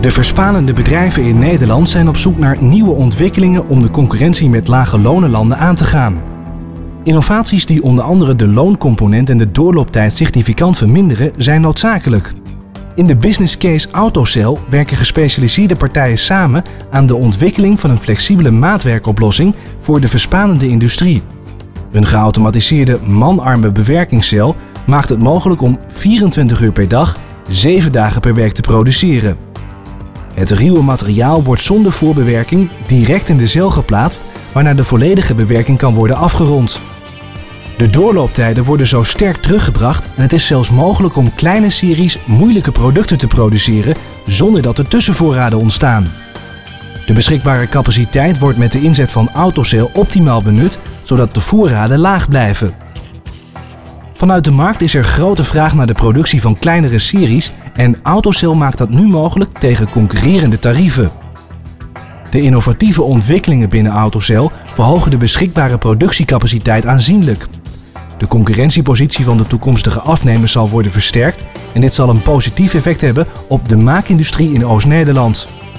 De verspanende bedrijven in Nederland zijn op zoek naar nieuwe ontwikkelingen om de concurrentie met lage lonenlanden aan te gaan. Innovaties die onder andere de looncomponent en de doorlooptijd significant verminderen zijn noodzakelijk. In de business case AutoCell werken gespecialiseerde partijen samen aan de ontwikkeling van een flexibele maatwerkoplossing voor de verspanende industrie. Een geautomatiseerde manarme bewerkingscel maakt het mogelijk om 24 uur per dag, 7 dagen per week te produceren. Het ruwe materiaal wordt zonder voorbewerking direct in de cel geplaatst, waarna de volledige bewerking kan worden afgerond. De doorlooptijden worden zo sterk teruggebracht en het is zelfs mogelijk om kleine series moeilijke producten te produceren zonder dat er tussenvoorraden ontstaan. De beschikbare capaciteit wordt met de inzet van AutoCell optimaal benut, zodat de voorraden laag blijven. Vanuit de markt is er grote vraag naar de productie van kleinere series en AutoCell maakt dat nu mogelijk tegen concurrerende tarieven. De innovatieve ontwikkelingen binnen AutoCell verhogen de beschikbare productiecapaciteit aanzienlijk. De concurrentiepositie van de toekomstige afnemers zal worden versterkt en dit zal een positief effect hebben op de maakindustrie in Oost-Nederland.